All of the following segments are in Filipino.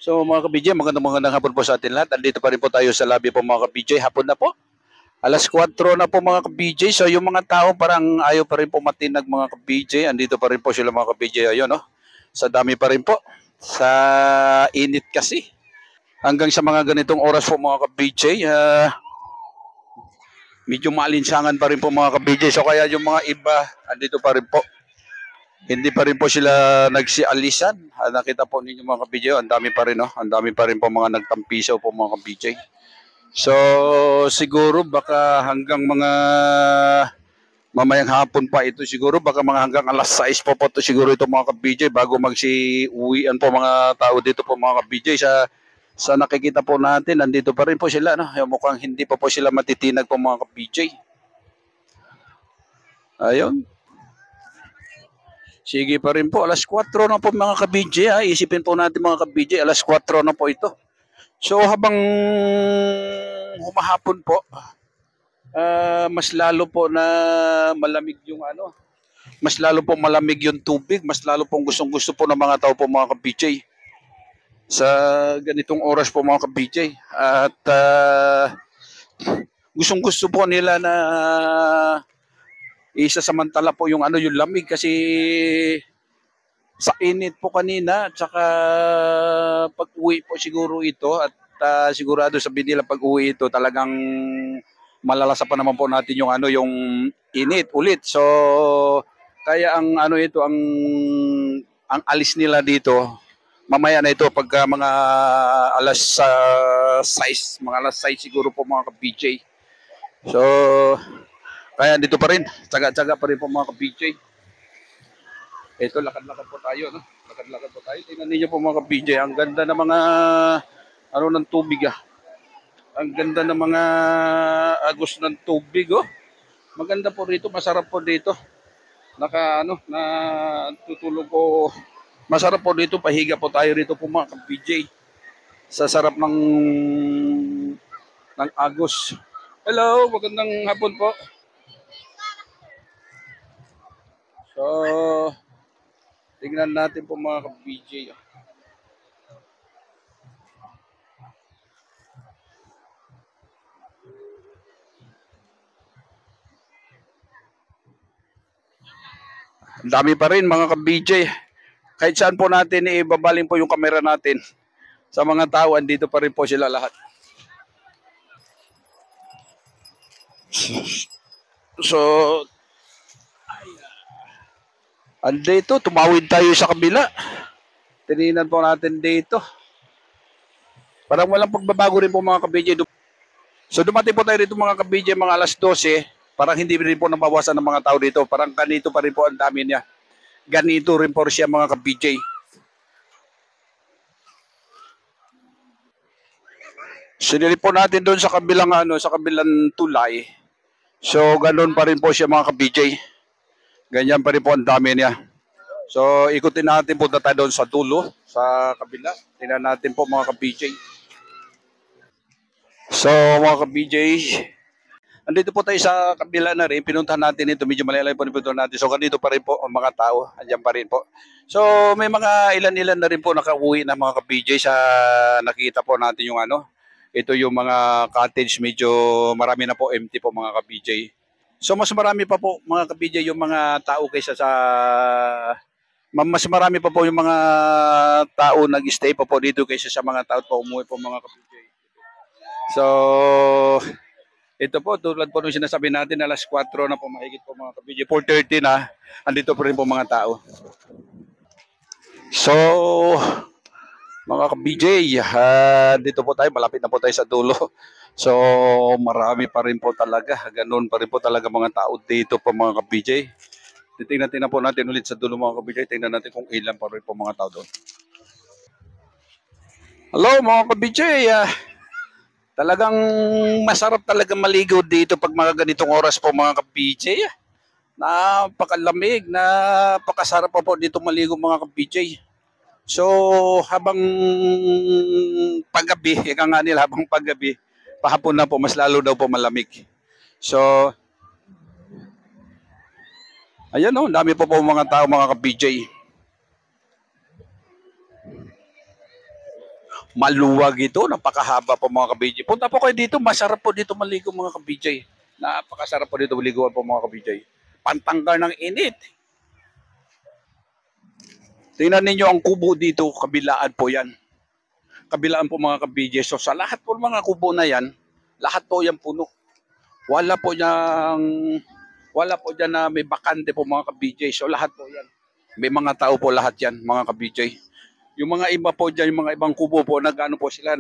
So mga ka-BJ, magandang hapon po sa atin lahat. Andito pa rin po tayo sa lobby po mga ka-BJ. Hapon na po. Alas 4 na po mga ka-BJ. So yung mga tao parang ayaw pa rin po matinag mga ka-BJ. Andito pa rin po sila mga ka-BJ. Ayun, no? Sa dami pa rin po. Sa init kasi. Hanggang sa mga ganitong oras po mga ka-BJ, medyo maalinsangan pa rin po mga ka-BJ. So kaya yung mga iba, andito pa rin po. Hindi pa rin po sila nagsialisan. Nakita po ninyo mga ka-BJ, ang dami pa rin, no? Ang dami pa rin po mga nagtampisaw po mga ka-BJ. So, siguro baka hanggang mga mamayang hapon pa ito siguro, baka mga hanggang alas 6 po ito siguro ito mga ka-BJ bago magsi-uwian po mga tao dito po mga ka-BJ sa nakikita po natin, nandito pa rin po sila, no? Yung mukhang hindi pa po sila matitinag po mga ka-BJ. Ayun. Sige pa rin po, alas 4 na po mga ka-BJ, ha? Isipin po natin mga ka-BJ, alas 4 na po ito. So habang humahapon po, mas lalo po na malamig yung mas lalo po malamig yung tubig, mas lalo pong gustong-gusto po ng mga tao po mga ka-BJ sa ganitong oras po mga ka-BJ. At gustong-gusto po nila na isasamantala po yung yung lamig kasi sa init po kanina at saka pag-uwi po siguro ito at sigurado sabihin nila pag-uwi ito talagang malalasa pa naman po natin yung yung init ulit. So kaya ang ito ang alis nila dito mamaya na ito pagka mga alas 6, mga alas 6 siguro po mga ka-BJ. So kaya dito pa rin, tsaga-tsaga pa rin po mga ka-BJ. Ito, lakad-lakad po tayo, no? Lakad-lakad po tayo. Tingnan niyo po mga ka-BJ, ang ganda ng mga ng tubig, ah. Ang ganda ng mga agos ng tubig, oh. Maganda po rito, masarap po dito. Na tutulog po. Masarap po dito, pahiga po tayo rito po mga ka-BJ. Sa sarap ng agos. Hello, magandang hapon po. So, tingnan natin po mga ka-BJ. Ang dami pa rin mga ka-BJ. Kahit saan po natin ibabaling po yung kamera natin. Sa mga tao, andito pa rin po sila lahat. So, andito, tumawid tayo sa kabila. Tininan po natin dito. Parang walang pagbabago rin po mga ka-BJ. So dumating po tayo dito mga ka-BJ mga alas 12. Parang hindi rin po nabawasan ng mga tao dito. Parang ganito pa rin po ang dami niya. Ganito rin po siya mga ka-BJ. Sinili po natin doon sa kabilang sa kabilang tulay. So ganoon pa rin po siya mga ka-BJ. Ganyan pa rin po ang dami niya. So ikutin natin po tayo doon sa dulo, sa kabila. Tingnan natin po mga ka-BJ. So mga ka-BJ, andito po tayo sa kabila na rin. Pinuntahan natin ito. Medyo malalay po pinuntahan natin. So ganito pa rin po ang mga tao. Andiyan pa rin po. So may mga ilan-ilan na rin po nakauwi na mga ka-BJ sa nakita po natin yung ito yung mga cottage. Medyo marami na po empty po mga ka-BJ. So mas marami pa po mga ka-BJ yung mga tao kaysa sa mas marami pa po yung mga tao nag-stay pa po dito kaysa sa mga tao pa umuwi po mga ka-BJ. So ito po, tulad po nung sinasabi natin, alas 4 na po mahigit po mga ka-BJ. 4:30 na, andito po rin po mga tao. So, mga ka-BJ, dito po tayo, malapit na po tayo sa dulo. So, marami pa rin po talaga. Ganun pa rin po talaga mga tao dito po mga ka-BJ. Titingnan po natin ulit sa dulo mga ka-BJ. Tingnan natin kung ilan pa rin po mga tao doon. Hello mga ka-BJ, talagang masarap talaga maligo dito pag mga ganitong oras po mga ka-BJ. Napakalamig, napakasarap po dito maligo mga ka-BJ. So habang paggabi, ika nga nila habang paggabi, pahapon na po mas lalo daw po malamig. So ayan dami po mga tao mga ka-BJ. Maluwag ito, napakahaba po mga ka-BJ. Punta po kayo dito, masarap po dito maligo mga ka-BJ. Napakasarap po dito maliguan po mga ka-BJ. Pantanggal ng init. Tingnan ninyo ang kubo dito, kabilaan po yan. Kabilaan po mga ka-BJ. So sa lahat po mga kubo na yan, lahat po yan puno. Wala po dyan na may bakante po mga ka-BJ. So lahat po yan. May mga tao po lahat yan mga ka-BJ. Yung mga iba po dyan, yung mga ibang kubo po, nag-ano po sila,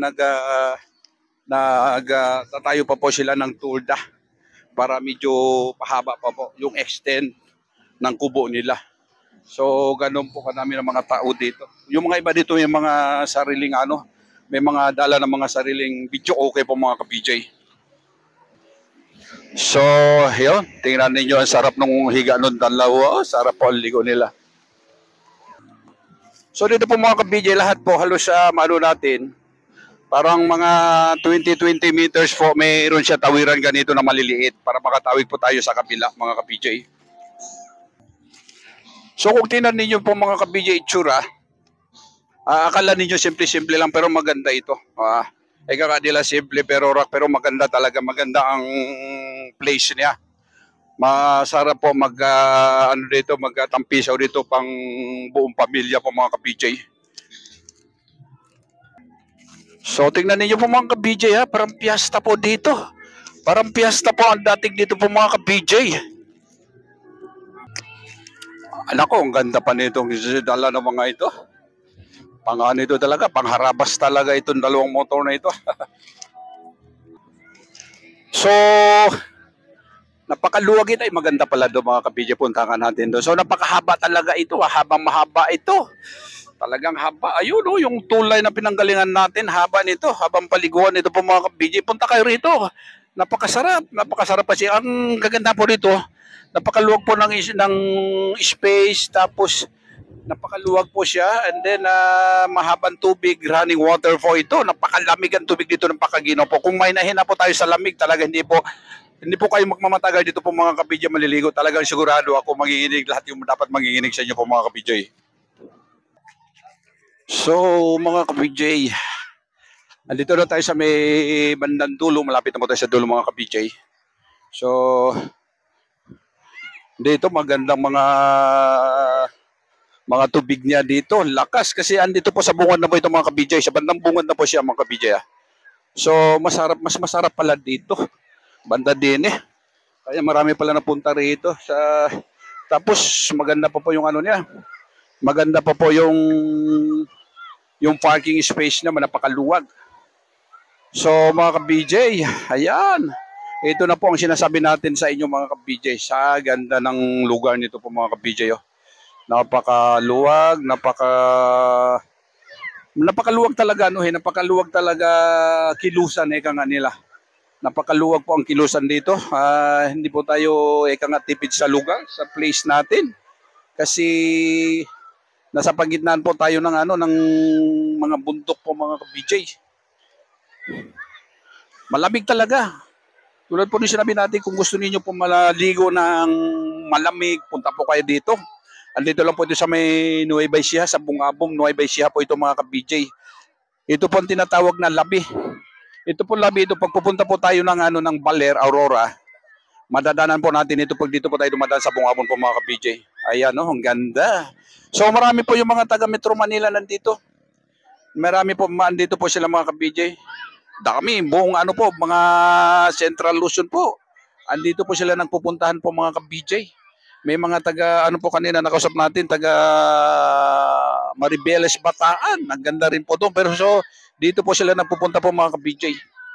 tatayo pa po sila ng tulda para medyo pahaba pa po yung extent ng kubo nila. So ganun po kadami ng mga tao dito. Yung mga iba dito, yung mga sariling may mga dala ng mga sariling video okay po mga ka-BJ. So, yun, tingnan ninyo ang sarap ng higa nun dalawa. Sarap po ang ligo nila. So dito po mga ka-BJ, lahat po halos sa natin, parang mga 20 meters po, mayroon siya tawiran ganito na maliliit para makatawid po tayo sa kabila mga ka-BJ. So kung tingnan ninyo po mga ka-BJ itsura, akala ninyo simple-simple lang pero maganda ito. Eka nila simple pero rock pero maganda talaga, maganda ang place niya. Masarap po magtampisaw dito pang buong pamilya po mga ka-BJ. So tingnan niyo po mga ka-BJ parang piyesta po dito. Parang piyesta po ang dating dito po mga ka-BJ. Anak ko, ang ganda pa nitong dala ng mga ito. Pangano ito talaga, pangharabas talaga itong dalawang motor na ito. So, napakaluwag ito. Ay, maganda pala doon mga ka-BJ, puntahan natin doon. So, napakahaba talaga ito. Habang mahaba ito. Talagang haba. Ayun, yung tulay na pinanggalingan natin, haba nito. Habang paliguan nito po mga ka-BJ, punta kayo rito. Napakasarap. Napakasarap pa siya. Ang gaganda po rito, napakaluwag po ng space. Tapos, napakaluwag po siya. And then, mahabang tubig, running water po ito. Napakalamig ang tubig dito, napakaginaw po. Kung may nahina po tayo sa lamig, talaga hindi po kayo magmamatagal dito po mga ka-BJ maliligo. Talagang sigurado ako manginginig lahat yung dapat manginginig sa inyo po mga ka-BJ. So mga ka-BJ, andito na tayo sa may bandang dulo. Malapit na po tayo sa dulo mga ka-BJ. So dito magandang mga tubig niya dito. Lakas kasi andito po sa bungad na po ito mga ka-BJ. Sa bandang bungad na po siya mga ka-BJ. So mas masarap pala dito. Banda din Kaya marami pala napunta rito. Tapos maganda pa po yung niya. Maganda pa po yung parking space na napakaluwag. So mga ka-BJ, ayan. Ito na po ang sinasabi natin sa inyo mga ka-BJ. Sa ganda ng lugar nito po mga ka-BJ. Napakaluwag, napakaluwag talaga napakaluwag talaga kilusan nga nila. Napakaluwag po ang kilusan dito. Hindi po tayo tipid sa lugar, sa place natin. Kasi nasa pagitnaan po tayo ng ng mga bundok po mga ka-BJ. Malamig talaga. Tulad po ni sinabi natin, kung gusto niyo po malaligo ng malamig, punta po kayo dito. Andito lang po ito sa may Nueva Ecija, sa Bungabong, Nueva Ecija po ito mga ka-BJ. Ito po ang tinatawag na labi. Ito po labi, pag pupunta po tayo ng Baler, Aurora, madadanan po natin ito pag dito po tayo dumadaan sa Bungabon po mga ka-BJ. Ayan ang ganda. So marami po yung mga taga Metro Manila nandito. Marami po, andito po sila mga ka-BJ. Dami, buong mga Central Luzon po. Andito po sila nagpupuntahan po mga ka-BJ. May mga taga, po kanina nakausap natin, taga Maribeles, Bataan. Ang ganda rin po doon. Pero so, dito po sila nagpupunta po mga ka-BJ.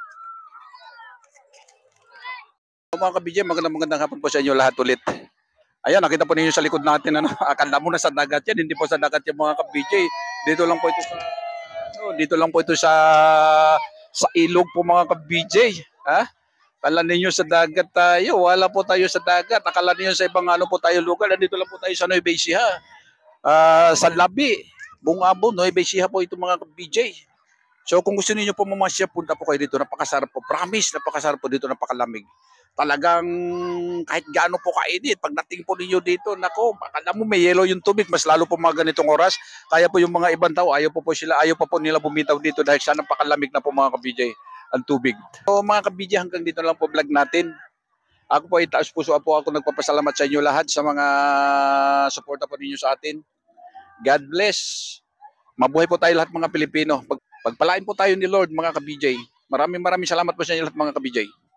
Mga ka-BJ, magandang hapon po sa inyo lahat ulit. Ayan, nakita po ninyo sa likod natin, akala mo na sa dagat yan, hindi po sa dagat yung mga ka-BJ. Dito lang po ito sa ilog po mga ka-BJ. Akala ninyo sa dagat tayo, wala po tayo sa dagat. Akala ninyo sa ibang po tayo lugar, nandito lang po tayo sa Nueva Ecija. Sa Labi, Bungabon, Nueva Ecija po ito mga ka-BJ. So kung gusto niyo po mamasyal, punta po kayo dito. Napakasarap po. Promise, napakasarap po dito, napakalamig. talagang kahit gaano po kainit, pagdating po ninyo dito, nako, akala mo may yellow yung tubig, mas lalo po mga ganitong oras. Kaya po yung mga ibang tao, ayaw pa po nila bumitaw dito dahil sa napakalamig na po mga ka-BJ ang tubig. So mga ka-BJ, hanggang dito lang po vlog natin. Ako po ay taas puso po ako nagpapasalamat sa inyo lahat sa mga suporta po ninyo sa atin. God bless. Mabuhay po tayo lahat mga Pilipino. Pagpalain po tayo ni Lord mga ka-BJ. Maraming salamat po sa inyo lahat mga ka-BJ.